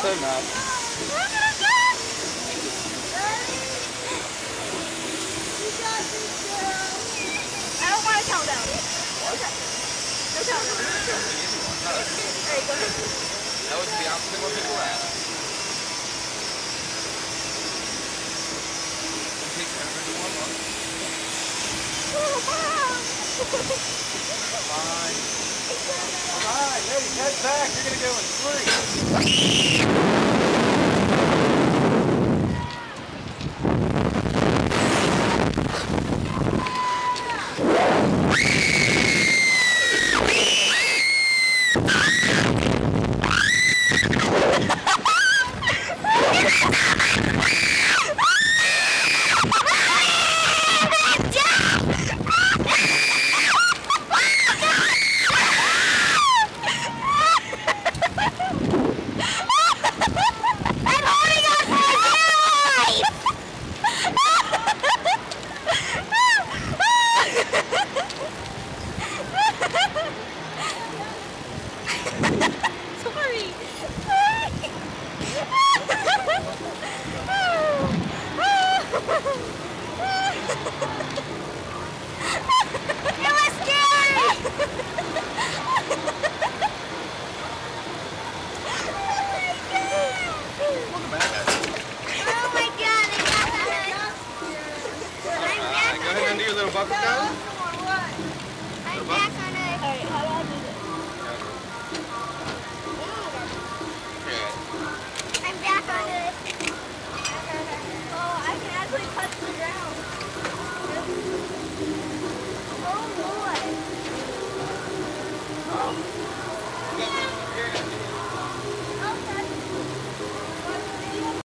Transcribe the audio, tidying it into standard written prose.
so nice. I don't want to count down. Okay. No countdown. There you go. That would be opposite what people ask. Fine. All right, ladies, head back. You're going to go in 3.